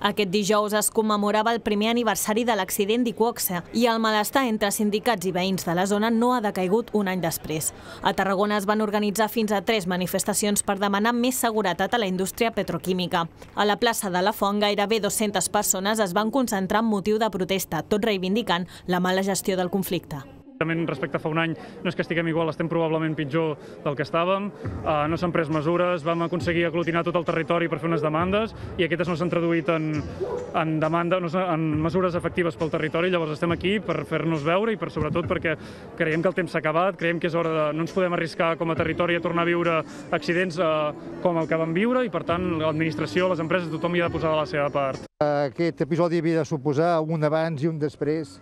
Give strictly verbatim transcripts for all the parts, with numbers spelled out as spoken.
Aquest dijous es commemorava el primer aniversari de l'accident d'Iqoxe i el malestar entre sindicats i veïns de la zona no ha decaigut un any després. A Tarragona es van organitzar fins a tres manifestacions per demanar més seguretat a la indústria petroquímica. A la plaça de la Font gairebé dues-centes persones es van concentrar amb motiu de protesta, tot reivindicant la mala gestió del conflicte. Respecte a fa un any no és que estiguem igual, estem probablement pitjor del que estàvem, no s'han pres mesures, vam aconseguir aglutinar tot el territori per fer unes demandes i aquestes no s'han traduït en, en, demanda, en mesures efectives pel territori, llavors estem aquí per fer-nos veure i per, sobretot perquè creiem que el temps s'ha acabat, creiem que és hora de... no ens podem arriscar com a territori a tornar a viure accidents eh, com el que vam viure i per tant l'administració, les empreses, tothom hi ha de posar de la seva part. Aquest episodi havia de suposar un abans i un després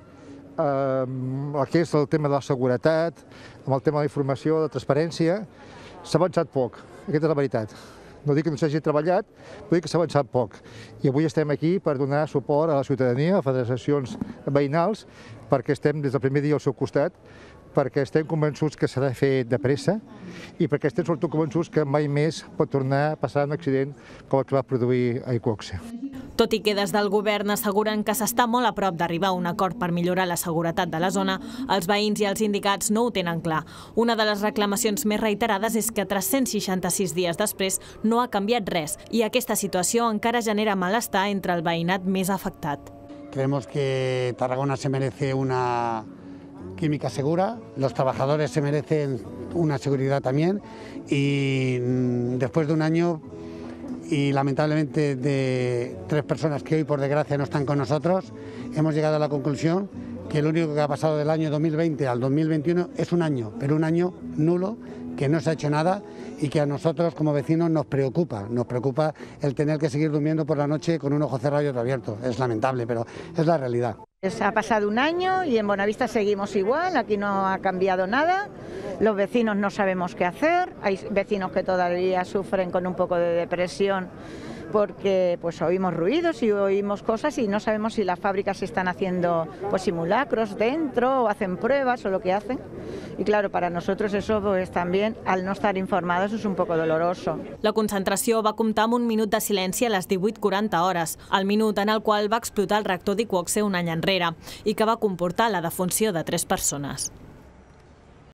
el que és el tema de la seguretat, amb el tema de la informació, de la transparència. S'ha avançat poc, aquesta és la veritat. No dic que no s'hagi treballat, però dic que s'ha avançat poc. I avui estem aquí per donar suport a la ciutadania, a federacions veïnals, perquè estem des del primer dia al seu costat, perquè estem convençuts que s'ha de fer de pressa i perquè estem sobretot convençuts que mai més pot tornar a passar un accident com el que va produir a Iqoxe. Tot i que des del govern asseguren que s'està molt a prop d'arribar a un acord per millorar la seguretat de la zona, els veïns i els sindicats no ho tenen clar. Una de les reclamacions més reiterades és que tres-cents seixanta-sis dies després no ha canviat res i aquesta situació encara genera malestar entre el veïnat més afectat. Creemos que Tarragona se merece una química segura, los trabajadores se merecen una seguridad también y después de un año y lamentablemente de tres personas que hoy por desgracia no están con nosotros, hemos llegado a la conclusión que lo único que ha pasado del año dos mil veinte al dos mil veintiuno es un año, pero un año nulo, que no se ha hecho nada y que a nosotros como vecinos nos preocupa, nos preocupa el tener que seguir durmiendo por la noche con un ojo cerrado y otro abierto. Es lamentable, pero es la realidad. Ha pasado un año y en Bonavista seguimos igual, aquí no ha cambiado nada, los vecinos no sabemos qué hacer, hay vecinos que todavía sufren con un poco de depresión porque pues oímos ruidos y oímos cosas y no sabemos si las fábricas están haciendo pues, simulacros dentro o hacen pruebas o lo que hacen. Y claro, para nosotros eso pues, también, al no estar informados, és un poco doloroso. La concentració va comptar amb un minut de silenci a les divuit quaranta hores, el minut en el qual va explotar el reactor d'Iqoxe un any enrere i que va comportar la defunció de tres persones.